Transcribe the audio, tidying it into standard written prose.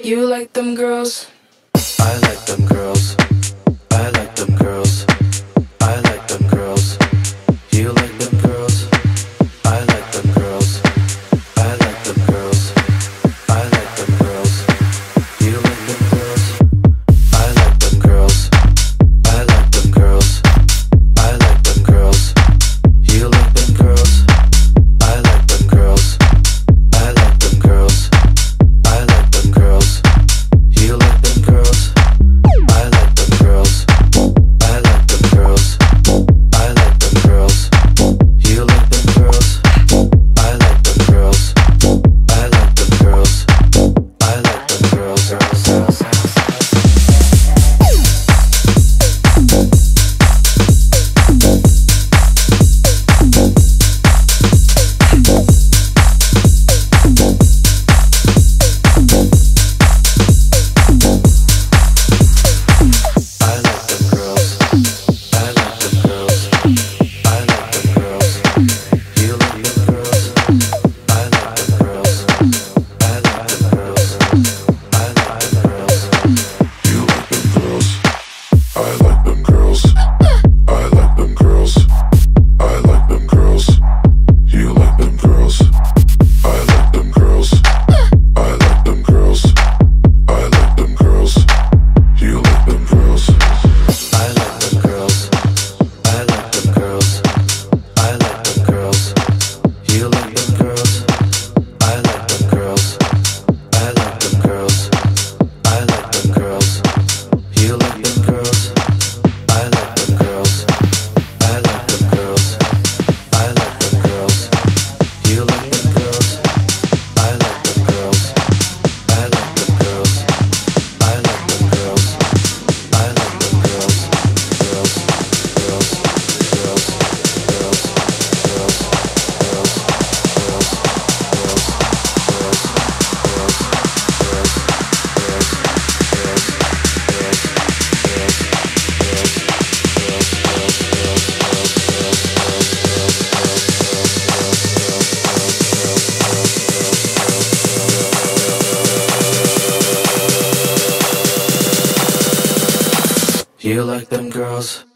You like them girls? I like them girls. I like them girls. I like them girls. You like them girls? I like them girls. I like them girls. I like them girls. You like them girls? I like them girls. I like them girls. I like them girls. You like them girls? I like them girls. I like them girls. I like them girls. You like them girls? I like them girls. I like them girls. I like them girls. You like them girls? I like them girls. I like them girls. I like them girls. You like them girls?